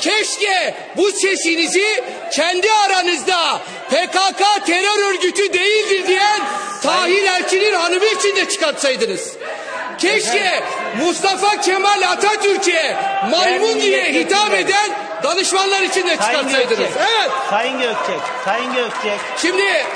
keşke bu sesinizi kendi aranızda PKK terör örgütü değildir diyen Tahir Elçi'nin hanımı için de çıkartsaydınız. Keşke Mustafa Kemal Atatürk'e maymun diye hitap eden danışmanlar için de çıkartsaydınız. Evet. Sayın Gökçek. Şimdi